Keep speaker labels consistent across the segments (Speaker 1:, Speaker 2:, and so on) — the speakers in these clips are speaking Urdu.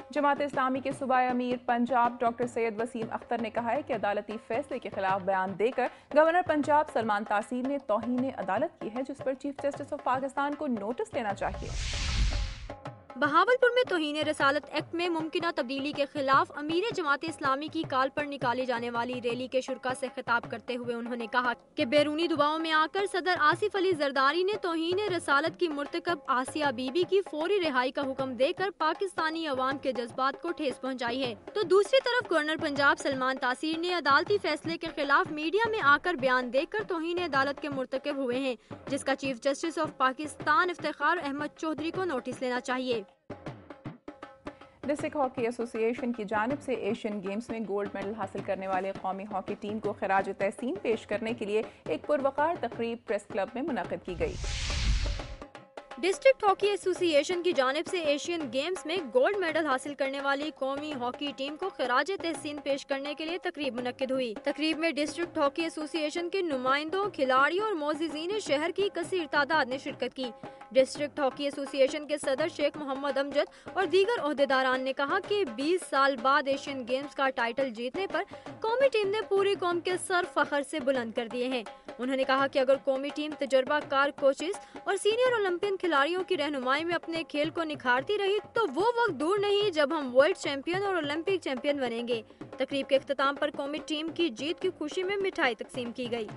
Speaker 1: جماعت اسلامی کے صوبائی امیر پنجاب ڈاکٹر سید وسیم اختر نے کہا ہے کہ عدالتی فیصلے کے خلاف بیان دے کر گورنر پنجاب سلمان تاثیر نے توہین عدالت کی ہے، جس پر چیف جسٹس آف پاکستان کو نوٹس دینا چاہیے۔
Speaker 2: بہاولپور میں توہین رسالت ایکٹ میں ممکنہ تبدیلی کے خلاف امیر جماعت اسلامی کی کال پر نکالی جانے والی ریلی کے شرکاء سے خطاب کرتے ہوئے انہوں نے کہا کہ بیرونی دباؤ میں آ کر صدر آصف علی زرداری نے توہین رسالت کی مرتکب آسیہ بی بی کی فوری رہائی کا حکم دے کر پاکستانی عوام کے جذبات کو ٹھیس پہنچائی ہے، تو دوسری طرف گورنر پنجاب سلمان تاثیر نے عدالتی فیصلے کے خلاف میڈیا میں آ کر بیان دے کر توہین عدالت کے مرتکب ہوئے ہیں، جس کا chief justice of Pakistan Iftikhar Ahmed Chaudhry کو نوٹس لینا چاہیے۔
Speaker 1: ڈسٹرکٹ ہاکی ایسوسی ایشن کی جانب سے ایشین گیمز میں گولڈ میڈل حاصل کرنے والے قومی ہاکی ٹیم کو خراج تحسین پیش کرنے کے لیے ایک پروقار تقریب پریس کلب میں منعقد کی گئی۔
Speaker 2: ڈسٹرکٹ ہاکی ایسوسی ایشن کی جانب سے ایشین گیمز میں گولڈ میڈل حاصل کرنے والی قومی ہاکی ٹیم کو خراج تحسین پیش کرنے کے لیے تقریب منعقد ہوئی۔ تقریب میں ڈسٹرکٹ ہاکی ایسوسی ایشن کے نمائندوں، کھلاڑیوں اور معززین شہر کی کثیر تعداد نے شرکت کی۔ ڈسٹرکٹ ہاکی ایسوسی ایشن کے صدر شیخ محمد امجد اور دیگر عہدیداران نے کہا کہ 20 سال بعد ایشین گیمز کا ٹائٹل جیتنے پر قومی ٹیم نے پوری قوم کے سر فخر سے بلند کر دیے ہیں۔ انہوں نے کہا کہ اگر قومی ٹیم تجربہ کار کوچز اور سینئر اولمپئن کھلاڑیوں کی رہنمائی میں اپنے کھیل کو نکھارتی رہی تو وہ وقت دور نہیں جب ہم ورلڈ چیمپئن اور اولمپک چیمپئن بنیں گے۔ تقریب کے اختتام پر قومی ٹیم کی جیت کی خوشی میں مٹھائی تقسیم کی گئی۔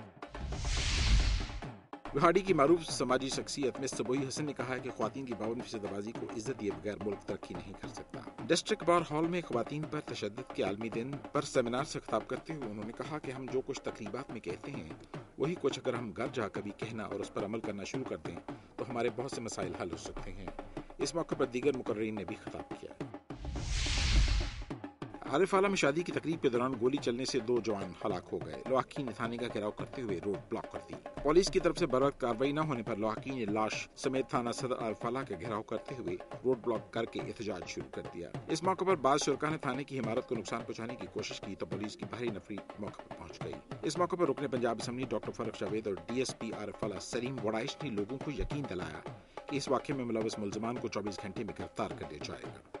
Speaker 3: گوہاٹی کی معروف سماجی شخصیت مسٹر بوئی حسن نے کہا ہے کہ خواتین کی 52% آبادی کو عزت دیے بغیر ملک ترقی نہیں کر سکتا۔ ڈسٹرکٹ بار ہال میں خواتین پر تشدد کے عالمی دن پر سیمینار سے خطاب کرتے ہوئے انہوں نے کہا کہ ہم جو کچھ تقریبات میں کہتے ہیں وہی کچھ اگر ہم گھر جا کبھی کہنا اور اس پر عمل کرنا شروع کر دیں تو ہمارے بہت سے مسائل حل ہو سکتے ہیں۔ اس موقع پر دیگر مقررین نے بھی خطاب کیا۔ عارف اعلیٰ میں شادی کی تقریب کے دوران گولی چلنے سے 2 جوان ہلاک ہو گئے۔ لواحقین نے تھانے کا گھیراؤ کرتے ہوئے روڈ بلاک کر دی۔ پولیس کی طرف سے بروقت کارروائی نہ ہونے پر لواحقین نے لاش سمیت تھانہ صدر عارف اعلیٰ کا گھیراؤ کرتے ہوئے روڈ بلاک کر کے احتجاج شروع کر دیا۔ اس موقع پر بعض شرکاء نے تھانے کی عمارت کو نقصان پہنچانے کی کوشش کی تو پولیس کی بھاری نفری موقع پر پہنچ گئی۔ اس موقع پر رکن پنجاب اسمبلی ڈاکٹر فرق جاوید اور ڈی ایس پی عارف اعلیٰ سلیم وڑائش نے لوگوں کو یقین دلایا کہ اس واقعے میں ملوث ملزمان کو 24 گھنٹے میں گرفتار کر لیا جائے گا۔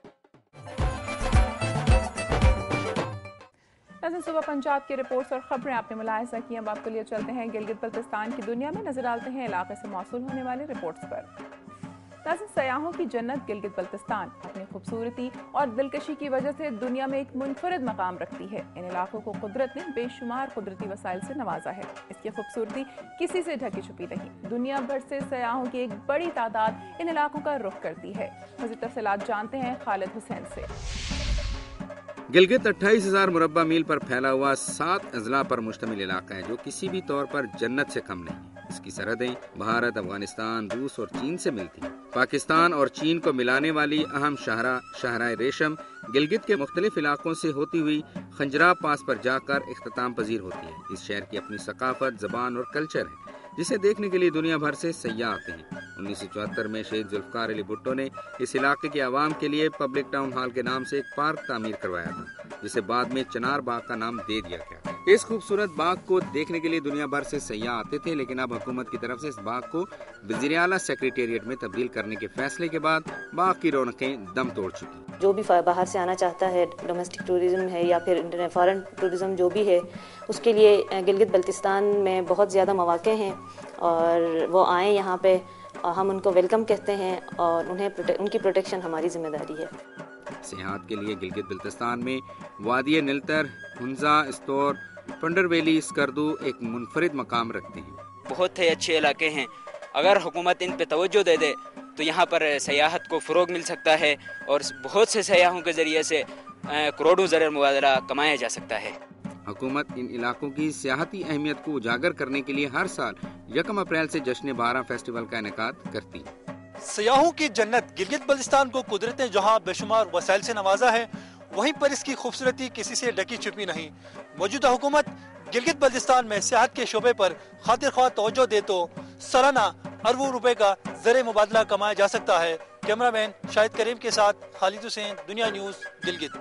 Speaker 1: صبح پنجاب کی رپورٹس اور خبریں آپ نے ملاحظہ کی۔ اب آپ کے لیے چلتے ہیں گلگت بلتستان کی دنیا میں، نظر ڈالتے ہیں علاقے سے موصول ہونے والے رپورٹس پر۔ سیاحوں کی جنت گلگت بلتستان اپنی خوبصورتی اور دلکشی کی وجہ سے دنیا میں ایک منفرد مقام رکھتی ہے۔ ان علاقوں کو قدرت نے بے شمار قدرتی وسائل سے نوازا ہے۔ اس کی خوبصورتی کسی سے ڈھکی چھپی نہیں۔ دنیا بھر سے سیاحوں کی ایک بڑی تعداد ان علاقوں کا رخ کرتی ہے۔ مزید تفصیلات جانتے ہیں خالد حسین سے۔
Speaker 4: گلگت 28,000 مربع میل پر پھیلا ہوا 7 اضلاع پر مشتمل علاقہ ہے جو کسی بھی طور پر جنت سے کم نہیں۔ اس کی سرحدیں بھارت، افغانستان، روس اور چین سے ملتی ہیں۔ پاکستان اور چین کو ملانے والی اہم شاہراہ ریشم گلگت کے مختلف علاقوں سے ہوتی ہوئی خنجراب پاس پر جا کر اختتام پذیر ہوتی ہے۔ اس شہر کی اپنی ثقافت، زبان اور کلچر ہے جسے دیکھنے کے لیے دنیا بھر سے سیاح آتے ہیں۔ 1974 میں شہید ذوالفقار علی بھٹو نے اس علاقے کے عوام کے لیے پبلک ٹاؤن ہال کے نام سے ایک پارک تعمیر کروایا تھا جسے بعد میں چنار باغ کا نام دے دیا گیا۔ اس خوبصورت باغ کو دیکھنے کے لیے دنیا بھر سے سیاح آتے تھے، لیکن اب حکومت کی طرف سے اس باغ کو وزیر اعلیٰ سیکریٹریٹ میں تبدیل کرنے کے فیصلے کے بعد باغ کی رونقیں دم توڑ چکی۔
Speaker 5: جو بھی باہر سے آنا چاہتا ہے، ڈومیسٹک ٹوریزم ہے یا پھر فارن ٹوریزم جو بھی ہے، اس کے لیے گلگت بلتستان میں بہت زیادہ مواقع ہیں اور وہ آئیں یہاں پہ، ہم ان کو ویلکم کہتے ہیں اور ان کی پروٹیکشن ہماری ذمہ داری ہے۔
Speaker 4: سیاحت کے لیے گلگت بلتستان میں وادی نیلتر، ہنزا، استور، پنڈر ویلی، اسکردو ایک منفرد مقام رکھتے ہیں۔
Speaker 6: بہت ہی اچھے علاقے ہیں، اگر حکومت ان پہ توجہ دے دے تو یہاں پر سیاحت کو فروغ مل سکتا ہے اور بہت سے سیاحوں کے ذریعے سے کروڑوں زر مبادلہ کمایا جا سکتا ہے۔
Speaker 4: حکومت ان علاقوں کی سیاحتی اہمیت کو اجاگر کرنے کے لیے ہر سال 1 اپریل سے جشن بارہ فیسٹیول کا انعقاد کرتی ہے۔
Speaker 7: سیاحوں کی جنت گلگت بلتستان کو قدرت نے جہاں بے شمار وسائل سے نوازا ہے، وہیں پر اس کی خوبصورتی کسی سے ڈھکی چھپی نہیں۔ موجودہ حکومت گلگت بلتستان میں سیاحت کے شعبے پر خاطر خواہ توجہ دے تو سالانہ اربوں روپے کا زر مبادلہ کمایا جا سکتا ہے۔ کیمرہ مین شاہد کریم کے ساتھ خالد حسین، دنیا نیوز، گلگت۔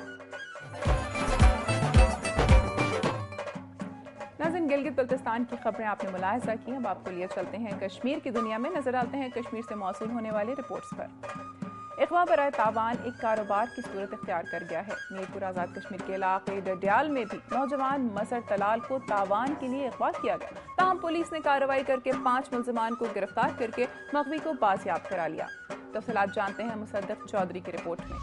Speaker 1: ناظرین، گلگت بلتستان کی خبریں آپ نے ملاحظہ کی۔ اب آپ کو لیے چلتے ہیں کشمیر کی دنیا میں، نظر آتے ہیں کشمیر سے موصول ہونے والے رپورٹس پر۔ اغوا برائے تاوان ایک کاروبار کی صورت اختیار کر گیا ہے۔ میرپور آزاد کشمیر کے علاقے ڈڈیال میں بھی نوجوان مظہر طلال کو تاوان کے لیے اغوا کیا گیا، تاہم پولیس نے کارروائی کر کے 5 ملزمان کو گرفتار کر کے مغوی کو بازیاب کرا لیا۔ تفصیلات جانتے ہیں مصدق چودھری کی رپورٹ میں۔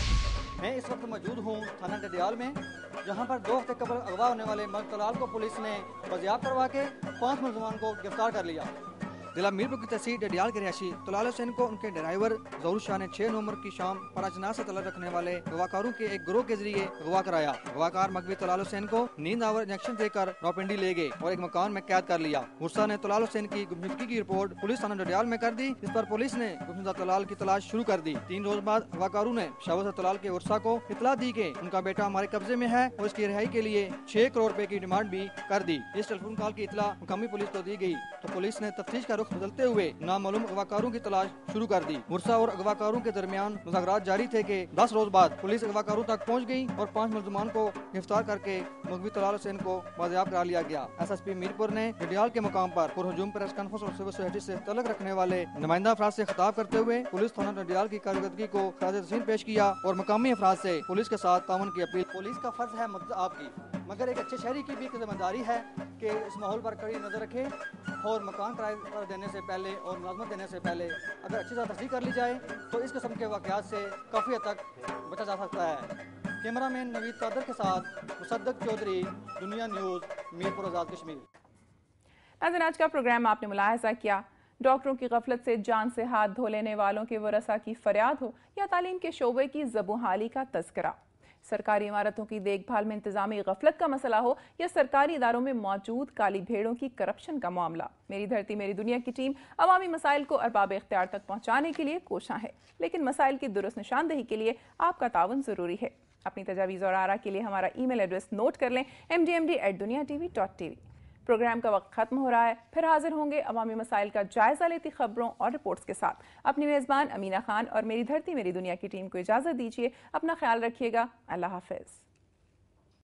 Speaker 8: میں اس وقت موجود ہوں تھانہ ڈڈیال میں، جہاں پر 2 ہفتے قبل اغوا ہونے والے مظہر طلال کو پولیس نے بازیاب کروا کے 5 ملزمان کو گرفتار کر لیا۔ ضلع میرپور کی تحصیل ڈڈیال کے رہائشی طلال حسین کو ان کے ڈرائیور ظہور شاہ نے 6 نومبر کی شام پراجنا سے تعلق رکھنے والے اغواکاروں کے ایک گروہ کے ذریعے اغوا کرایا۔ اغواکار مغوی طلال حسین کو نیند آور انجیکشن دے کر راوپنڈی لے گئے اور ایک مکان میں قید کر لیا۔ ورثا نے طلال حسین کی گمشدگی کی رپورٹ پولیس تھانہ ڈڈیال میں کر دی، جس پر پولیس نے گمشدہ طلال کی تلاش شروع کر دی۔ 3 روز بعد اغواکاروں نے شاہباز طلال کے ورثا کو اطلاع دی کہ ان کا بیٹا ہمارے قبضے میں ہے اور اس کی رہائی کے لیے 6 کروڑ روپے کی ڈیمانڈ بھی کر دی۔ اس ٹیلی فون کال کی اطلاع مقامی پولیس کو دی گئی تو پولیس نے تفتیش کا رخ بدلتے ہوئے نامعلوم اغواکاروں کی تلاش شروع کر دی۔ ورثا اور اغواکاروں کے درمیان مذاکرات جاری تھے کہ 10 روز بعد پولیس اغواکاروں تک پہنچ گئی اور 5 ملزمان کو گرفتار کر کے مغوی طلال حسین کو بازیاب کرا لیا گیا۔ SSP میرپور نے ڈڈیال کے مقام پر پرہجوم پریس کانفرنس اور سول سوسائٹی سے تعلق رکھنے والے نمائندہ افراد سے خطاب کرتے ہوئے پولیس تھانہ ڈڈیال کی کارکردگی کو خراج تحسین پیش کیا اور مقامی افراد سے پولیس کے ساتھ تعاون کی اپیل۔ پولیس کا فرض ہے مدد آپ کی، مگر ایک اچھے شہری کی بھی ذمہ داری ہے کہ اس ماحول پر کڑی نظر رکھے اور مکان کرائے پر دینے سے پہلے اور ملازمت دینے سے پہلے اگر اچھی طرح تصدیق کر لی جائے تو اس قسم کے واقعات سے کافی حد تک بچا جا سکتا ہے۔ کیمرہ مین نوید قادر کے ساتھ مصدق چودھری، دنیا نیوز، میرپور آزاد کشمیر۔
Speaker 1: ناظرین، آج کا پروگرام آپ نے ملاحظہ کیا، ڈاکٹروں کی غفلت سے جان سے ہاتھ دھو لینے والوں کے ورثاء کی فریاد ہو یا تعلیم کے شعبے کی زبوں-حالی کا تذکرہ، سرکاری عمارتوں کی دیکھ بھال میں انتظامی غفلت کا مسئلہ ہو یا سرکاری اداروں میں موجود کالی بھیڑوں کی کرپشن کا معاملہ، میری دھرتی میری دنیا کی ٹیم عوامی مسائل کو ارباب اختیار تک پہنچانے کے لیے کوشاں ہے، لیکن مسائل کی درست نشاندہی کے لیے آپ کا تعاون ضروری ہے۔ اپنی تجاویز اور آراء کے لیے ہمارا ای میل ایڈریس نوٹ کر لیں mdmd@duniatv.tv۔ پروگرام کا وقت ختم ہو رہا ہے، پھر حاضر ہوں گے عوامی مسائل کا جائزہ لیتی خبروں اور رپورٹس کے ساتھ۔ اپنی میزبان امینہ خان اور میری دھرتی میری دنیا کی ٹیم کو اجازت دیجیے، اپنا خیال رکھیے گا، اللہ حافظ۔